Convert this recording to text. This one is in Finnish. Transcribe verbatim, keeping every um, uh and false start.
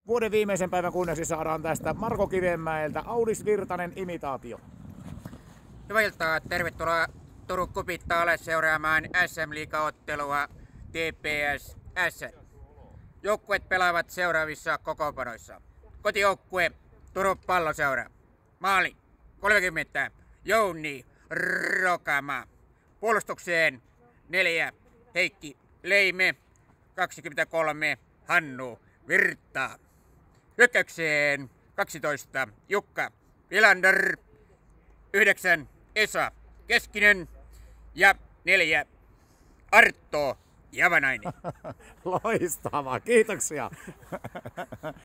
Vuoden viimeisen päivän kunniaksi saadaan tästä Marko Kivenmäeltä Aulis Virtanen imitaatio. Hyvää iltaa, tervetuloa Turun Kupittaalle seuraamaan S M-liigaottelua T P S S. Joukkueet pelaavat seuraavissa kokoonpanoissa. Kotijoukkue Turun Palloseura. Maali kolmekymmentä Jouni Rokama. Puolustukseen neljä Heikki Leime. kaksikymmentäkolme Hannu Virta. Hyökkäykseen kaksitoista Jukka Vilander. yhdeksän Esa Keskinen ja neljä Artto Javanainen. Loistavaa, kiitoksia.